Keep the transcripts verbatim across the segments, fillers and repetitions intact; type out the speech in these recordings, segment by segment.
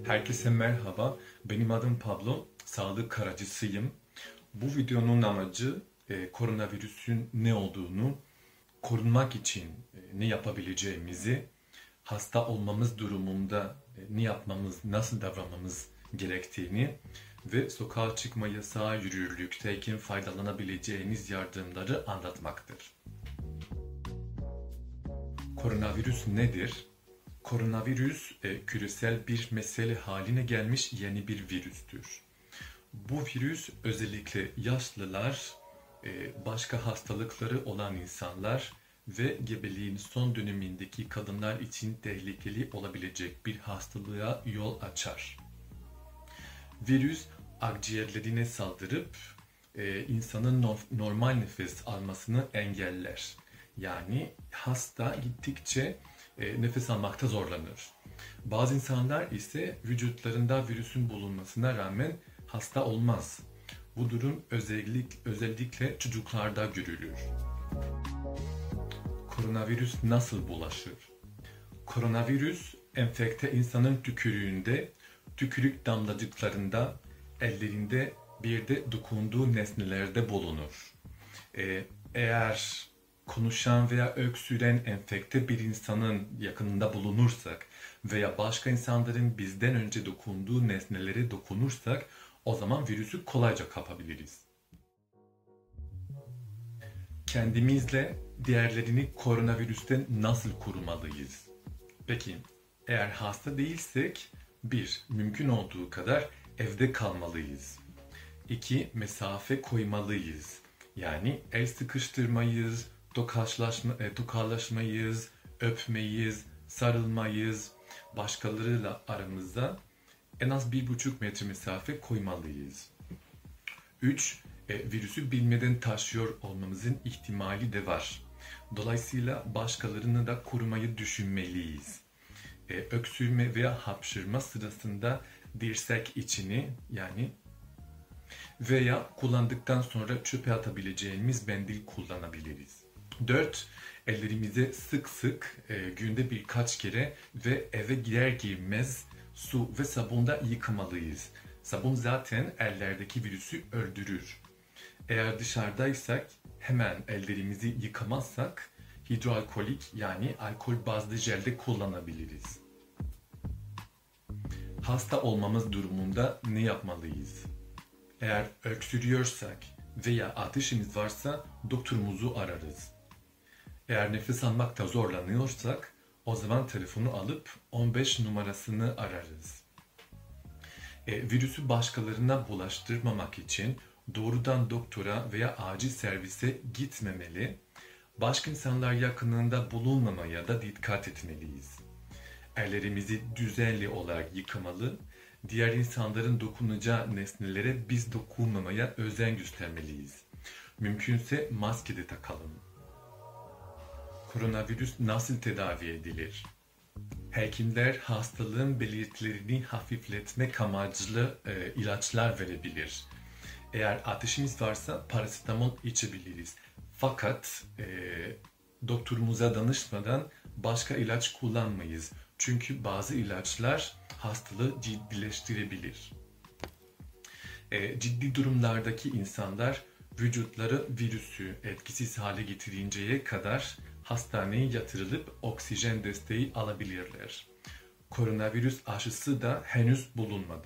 Herkese merhaba. Benim adım Pablo. Sağlık karacısıyım. Bu videonun amacı e, koronavirüsün ne olduğunu, korunmak için e, ne yapabileceğimizi, hasta olmamız durumunda e, ne yapmamız, nasıl davranmamız gerektiğini ve sokağa çıkma yasağı yürürlükteyken faydalanabileceğiniz yardımları anlatmaktır. Koronavirüs nedir? Koronavirüs e, küresel bir mesele haline gelmiş yeni bir virüstür. Bu virüs özellikle yaşlılar, e, başka hastalıkları olan insanlar ve gebeliğin son dönemindeki kadınlar için tehlikeli olabilecek bir hastalığa yol açar. Virüs akciğerlerine saldırıp e, insanın no- normal nefes almasını engeller. Yani hasta gittikçe e, nefes almakta zorlanır. Bazı insanlar ise vücutlarında virüsün bulunmasına rağmen hasta olmaz. Bu durum özellik, özellikle çocuklarda görülür. Koronavirüs nasıl bulaşır? Koronavirüs enfekte insanın tükürüğünde, tükürük damlacıklarında, ellerinde bir de dokunduğu nesnelerde bulunur. Ee, eğer konuşan veya öksüren enfekte bir insanın yakınında bulunursak veya başka insanların bizden önce dokunduğu nesnelere dokunursak o zaman virüsü kolayca kapabiliriz. Kendimizle diğerlerini koronavirüsten nasıl korumalıyız? Peki, eğer hasta değilsek, bir, mümkün olduğu kadar evde kalmalıyız. İki, mesafe koymalıyız. Yani el sıkıştırmayız, tokalaşma, e, tokalaşmayız, öpmeyiz, sarılmayız. Başkalarıyla aramızda en az bir buçuk metre mesafe koymalıyız. Üç, e, virüsü bilmeden taşıyor olmamızın ihtimali de var. Dolayısıyla başkalarını da korumayı düşünmeliyiz. E, öksürme veya hapşırma sırasında dirsek içini yani veya kullandıktan sonra çöpe atabileceğimiz mendil kullanabiliriz. Dört, ellerimizi sık sık e, günde birkaç kere ve eve girer girmez su ve sabunla yıkamalıyız. Sabun zaten ellerdeki virüsü öldürür. Eğer dışarıdaysak hemen ellerimizi yıkamazsak hidroalkolik yani alkol bazlı jelde kullanabiliriz. Hasta olmamız durumunda ne yapmalıyız? Eğer öksürüyorsak veya ateşimiz varsa doktorumuzu ararız. Eğer nefes almakta zorlanıyorsak o zaman telefonu alıp on beş numarasını ararız. E, virüsü başkalarına bulaştırmamak için doğrudan doktora veya acil servise gitmemeli, başka insanlar yakınında bulunmamaya da dikkat etmeliyiz. Ellerimizi düzenli olarak yıkamalı, diğer insanların dokunacağı nesnelere biz dokunmamaya özen göstermeliyiz. Mümkünse maske de takalım. Koronavirüs nasıl tedavi edilir? Hekimler hastalığın belirtilerini hafifletmek amaçlı e, ilaçlar verebilir. Eğer ateşimiz varsa parasetamol içebiliriz. Fakat e, doktorumuza danışmadan başka ilaç kullanmayız. Çünkü bazı ilaçlar hastalığı ciddileştirebilir. E, ciddi durumlardaki insanlar vücutları virüsü etkisiz hale getirinceye kadar hastaneye yatırılıp oksijen desteği alabilirler. Koronavirüs aşısı da henüz bulunmadı.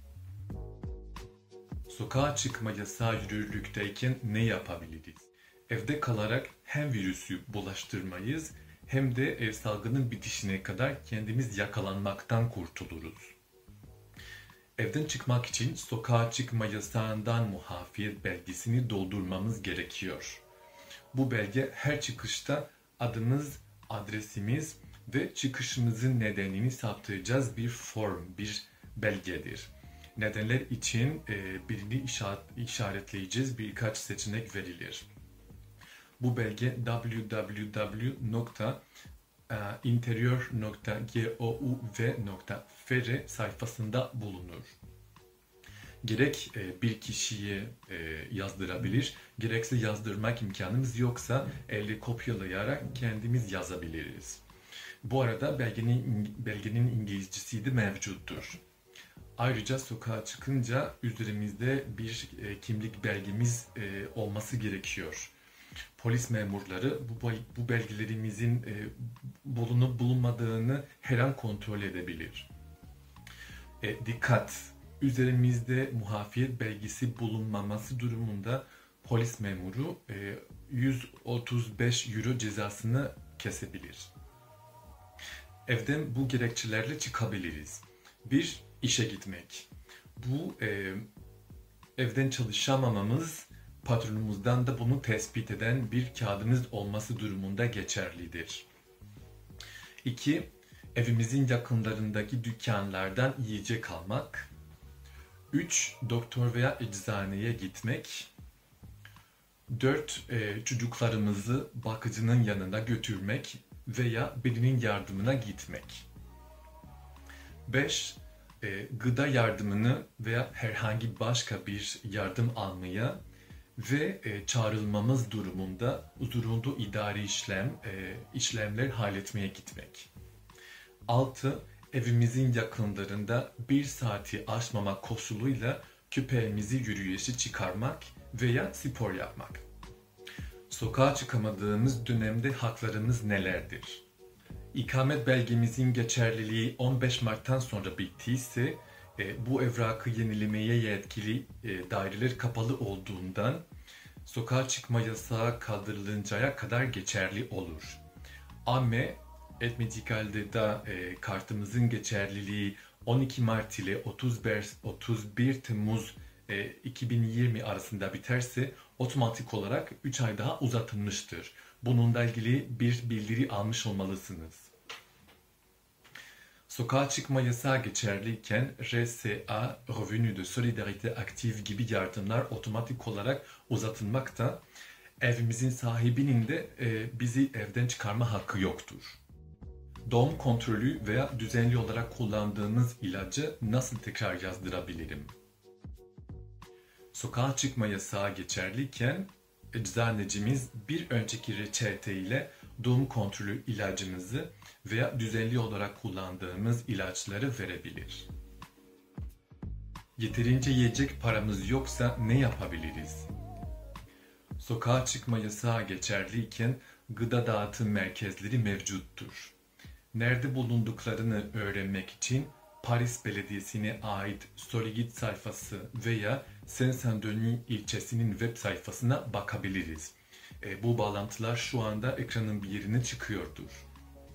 Sokağa çıkma yasağı yürürlükteyken ne yapabiliriz? Evde kalarak hem virüsü bulaştırmayız hem de ev salgının bitişine kadar kendimiz yakalanmaktan kurtuluruz. Evden çıkmak için sokağa çıkma yasağından muafiyet belgesini doldurmamız gerekiyor. Bu belge her çıkışta adımız, adresimiz ve çıkışımızın nedenini saptayacağız bir form, bir belgedir. Nedenler için e, birini işaretleyeceğiz, birkaç seçenek verilir. Bu belge w w w nokta interior nokta gouv nokta fr sayfasında bulunur. Gerek e, bir kişiye e, yazdırabilir, gerekse yazdırmak imkanımız yoksa elde kopyalayarak kendimiz yazabiliriz. Bu arada belgenin, belgenin İngilizcesi de mevcuttur. Ayrıca sokağa çıkınca üzerimizde bir e, kimlik belgemiz e, olması gerekiyor. Polis memurları bu, bu belgelerimizin e, bulunup bulunmadığını her an kontrol edebilir. E, dikkat! Üzerimizde muafiyet belgesi bulunmaması durumunda polis memuru e, yüz otuz beş euro cezasını kesebilir. Evden bu gerekçelerle çıkabiliriz. Bir, işe gitmek. Bu e, evden çalışamamamız patronumuzdan da bunu tespit eden bir kağıdımız olması durumunda geçerlidir. İki, evimizin yakınlarındaki dükkanlardan yiyecek almak. Üç, doktor veya eczaneye gitmek. Dört, e, çocuklarımızı bakıcının yanına götürmek veya birinin yardımına gitmek. Beş, e, gıda yardımını veya herhangi başka bir yardım almaya ve e, çağrılmamız durumunda zorunlu idari işlem, e, işlemler halletmeye gitmek. Altı, evimizin yakınlarında bir saati aşmamak koşuluyla köpeğimizi yürüyüşe çıkarmak veya spor yapmak. Sokağa çıkamadığımız dönemde haklarımız nelerdir? İkamet belgemizin geçerliliği on beş Mart'tan sonra bittiyse e, bu evrakı yenilemeye yetkili e, daireler kapalı olduğundan sokağa çıkma yasağı kaldırılıncaya kadar geçerli olur. Ama Et Medical'de de e, kartımızın geçerliliği on iki Mart ile otuz bir Temmuz e, iki bin yirmi arasında biterse otomatik olarak üç ay daha uzatılmıştır. Bununla ilgili bir bildiri almış olmalısınız. Sokağa çıkma yasağı geçerliyken R S A, Revenu de Solidarité Active gibi yardımlar otomatik olarak uzatılmakta, evimizin sahibinin de e, bizi evden çıkarma hakkı yoktur. Doğum kontrolü veya düzenli olarak kullandığımız ilacı nasıl tekrar yazdırabilirim? Sokağa çıkma yasağı geçerliyken eczanecimiz bir önceki reçete ile doğum kontrolü ilacımızı veya düzenli olarak kullandığımız ilaçları verebilir. Yeterince yiyecek paramız yoksa ne yapabiliriz? Sokağa çıkma yasağı geçerliyken gıda dağıtım merkezleri mevcuttur. Nerede bulunduklarını öğrenmek için Paris Belediyesi'ne ait Stoligit sayfası veya Saint-Saint-Denis ilçesinin web sayfasına bakabiliriz. E, bu bağlantılar şu anda ekranın bir yerine çıkıyordur.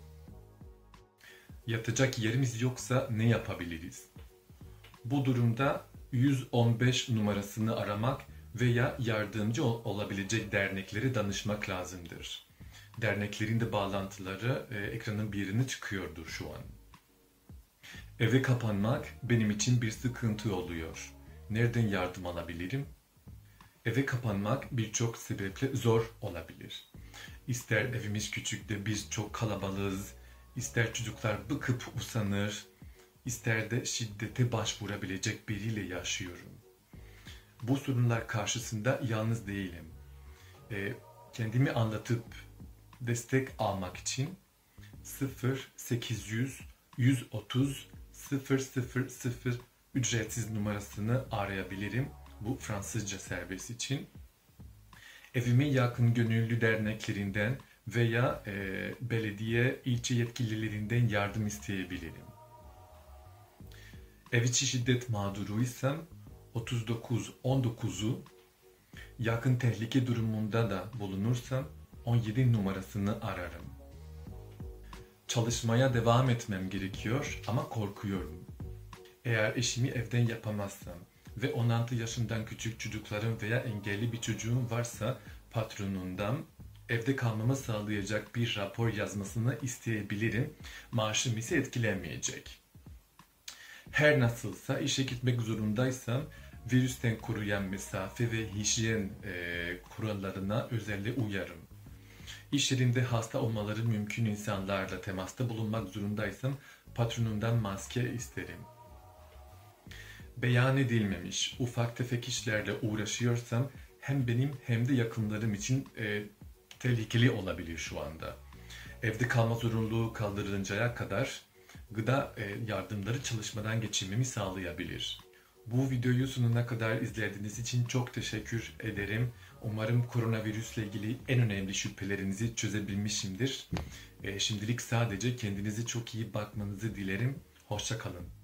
Yatacak yerimiz yoksa ne yapabiliriz? Bu durumda yüz on beş numarasını aramak veya yardımcı olabilecek derneklere danışmak lazımdır. Derneklerin de bağlantıları e, ekranın bir yerine çıkıyordur şu an. Eve kapanmak benim için bir sıkıntı oluyor. Nereden yardım alabilirim? Eve kapanmak birçok sebeple zor olabilir. İster evimiz küçük de biz çok kalabalığız, ister çocuklar bıkıp usanır, ister de şiddete başvurabilecek biriyle yaşıyorum. Bu sorunlar karşısında yalnız değilim. E, kendimi anlatıp destek almak için sıfır sekiz yüz yüz otuz sıfır sıfır sıfır ücretsiz numarasını arayabilirim. Bu Fransızca servis için. Evime yakın gönüllü derneklerinden veya e, belediye ilçe yetkililerinden yardım isteyebilirim. Ev içi şiddet mağduruysam otuz dokuz on dokuzu, yakın tehlike durumunda da bulunursam on yedi numarasını ararım. Çalışmaya devam etmem gerekiyor ama korkuyorum. Eğer işimi evden yapamazsam ve on altı yaşından küçük çocuklarım veya engelli bir çocuğum varsa patronundan evde kalmamı sağlayacak bir rapor yazmasını isteyebilirim. Maaşım ise etkilenmeyecek. Her nasılsa işe gitmek zorundaysam virüsten koruyan mesafe ve hijyen e, kurallarına özellikle uyarım. İş yerinde hasta olmaları mümkün insanlarla temasta bulunmak zorundaysam patronundan maske isterim. Beyan edilmemiş ufak tefek işlerle uğraşıyorsam hem benim hem de yakınlarım için e, tehlikeli olabilir şu anda. Evde kalma zorunluluğu kaldırılıncaya kadar gıda e, yardımları çalışmadan geçirmemi sağlayabilir. Bu videoyu sonuna kadar izlediğiniz için çok teşekkür ederim. Umarım koronavirüsle ilgili en önemli şüphelerinizi çözebilmişimdir. E, şimdilik sadece kendinize çok iyi bakmanızı dilerim. Hoşça kalın.